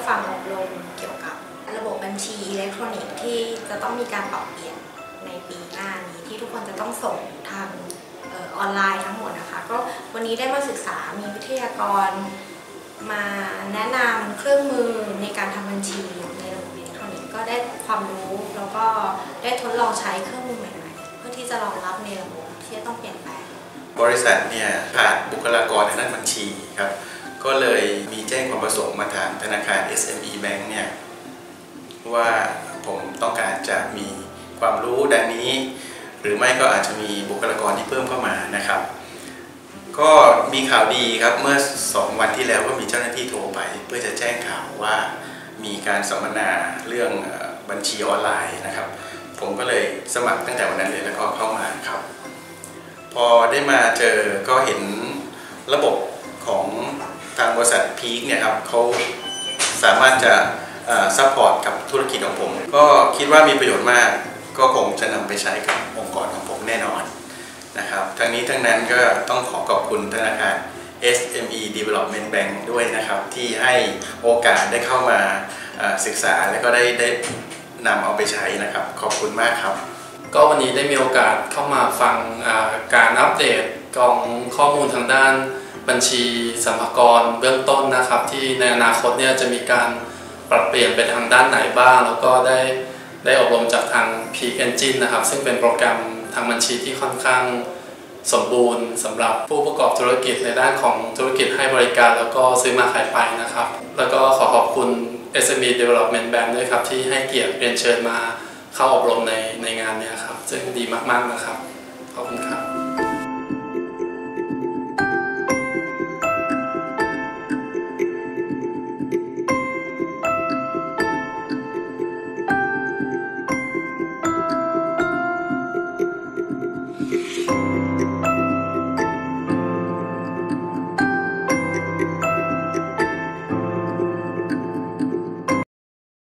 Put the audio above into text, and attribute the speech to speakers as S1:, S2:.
S1: ฟังอบรมเกี่ยวกับระบบบัญชีอิเล็กทรอนิกส์ที่จะต้องมีการปรับเปลี่ยนในปีหน้านี้ที่ทุกคนจะต้องส่งทางออนไลน์ทั้งหมดนะคะก็วันนี้ได้มาศึกษามีวิทยากรมาแนะนำเครื่องมือในการทำบัญชีในระบบอิเล็กทรอนิกส์ก็ได้ความรู้แล้วก็ได้ทดลองใช้เครื่องมือใหม่ๆเพื่อที่จะรองรับในระบบที่จะต้องเปลี่ยนแปลง
S2: บริษัทเนี่ยขาดบุคลากรทางด้านบัญชีครับก็เลยมีแจ้งความประสงค์มาทางธนาคาร SME Bank เนี่ยว่าผมต้องการจะมีความรู้ด้านนี้หรือไม่ก็อาจจะมีบุคลากรที่เพิ่มเข้ามานะครับก็มีข่าวดีครับเมื่อ2 วันที่แล้วก็มีเจ้าหน้าที่โทรไปเพื่อจะแจ้งข่าวว่ามีการสัมมนาเรื่องบัญชีออนไลน์นะครับผมก็เลยสมัครตั้งแต่วันนั้นเลยแล้วก็เข้ามาครับพอได้มาเจอก็เห็นระบบของทางบริษัทพีคเนี่ยครับเขาสามารถจะซัพพอร์ตกับธุรกิจของผมก็คิดว่ามีประโยชน์มากก็คงจะนำไปใช้กับองค์กรของผมแน่นอนนะครับทั้งนี้ทั้งนั้นก็ต้องขอบคุณธนาคาร SME Development Bank ด้วยนะครับที่ให้โอกาสได้เข้ามาศึกษาและก็ได้นำเอาไปใช้นะครับขอบคุณมากครับ
S3: ก็วันนี้ได้มีโอกาสเข้ามาฟังการอัปเดตกองข้อมูลทางด้านบัญชีสรรพากรเบื้องต้นนะครับที่ในอนาคตเนี่ยจะมีการปรับเปลี่ยนไปทางด้านไหนบ้างแล้วก็ได้อบรมจากทาง Peak Engine นะครับซึ่งเป็นโปรแกรมทางบัญชีที่ค่อนข้างสมบูรณ์สำหรับผู้ประกอบธุรกิจในด้านของธุรกิจให้บริการแล้วก็ซื้อมาขายไปนะครับแล้วก็ขอบคุณ SME Development Bank ด้วยครับที่ให้เกียรติเรียนเชิญมาเข้าอบรมในงานนี้ครับซึ่งดีมากๆนะครับขอบคุณครับ